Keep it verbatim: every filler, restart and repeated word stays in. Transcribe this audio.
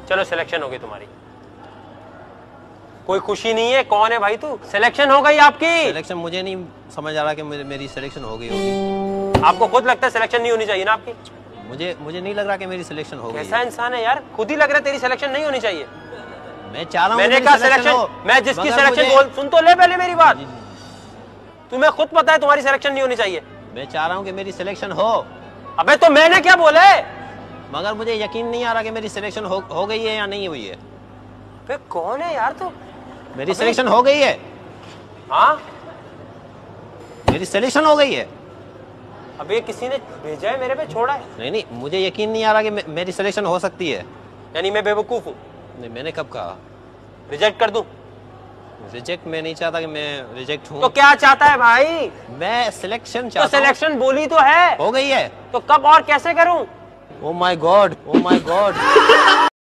चलो सिलेक्शन हो गई तुम्हारी। कोई खुशी नहीं है? कौन है भाई तू? सिलेक्शन हो गई आपकी। सिलेक्शन मुझे नहीं समझ आ रहा कि मेरी सिलेक्शन हो गई होगी। आपको खुद लगता है सिलेक्शन नहीं होनी चाहिए ना आपकी? मुझे मुझे नहीं लग रहा कि मेरी सिलेक्शन हो गई। कैसा इंसान है यार, खुद ही लग रहा है तेरी सिलेक्शन नहीं होनी चाहिए। मैं चाह रहा हूँ मैंने कहा सिलेक्शन, मैं जिसकी सिलेक्शन बोल, सुन तो ले पहले मेरी बात। तुम्हें खुद पता है तुम्हारी सिलेक्शन नहीं होनी चाहिए। मैं चाह रहा हूँ कि मेरी सिलेक्शन हो। अबे तो मैंने क्या बोला है? मगर मुझे यकीन नहीं आ रहा कि मेरी सिलेक्शन हो, हो गई है या नहीं हुई है। अबे कौन है यार तू? मेरी सिलेक्शन हो गई है। हाँ मेरी सिलेक्शन हो गई है। अबे किसी ने भेजा है मेरे पे, छोड़ा है? नहीं नहीं, मुझे यकीन नहीं आ रहा कि मे, मेरी सिलेक्शन हो सकती है। यानी मैं बेवकूफ हूँ? नहीं, मैंने कब कहा? रिजेक्ट कर दूं? रिजेक्ट मैं नहीं चाहता कि मैं रिजेक्ट हूँ। तो क्या चाहता है भाई? मैं सिलेक्शन तो चाहता हूँ। सिलेक्शन बोली तो है। हो गई है। तो कब और कैसे करूं? Oh my god, oh my God.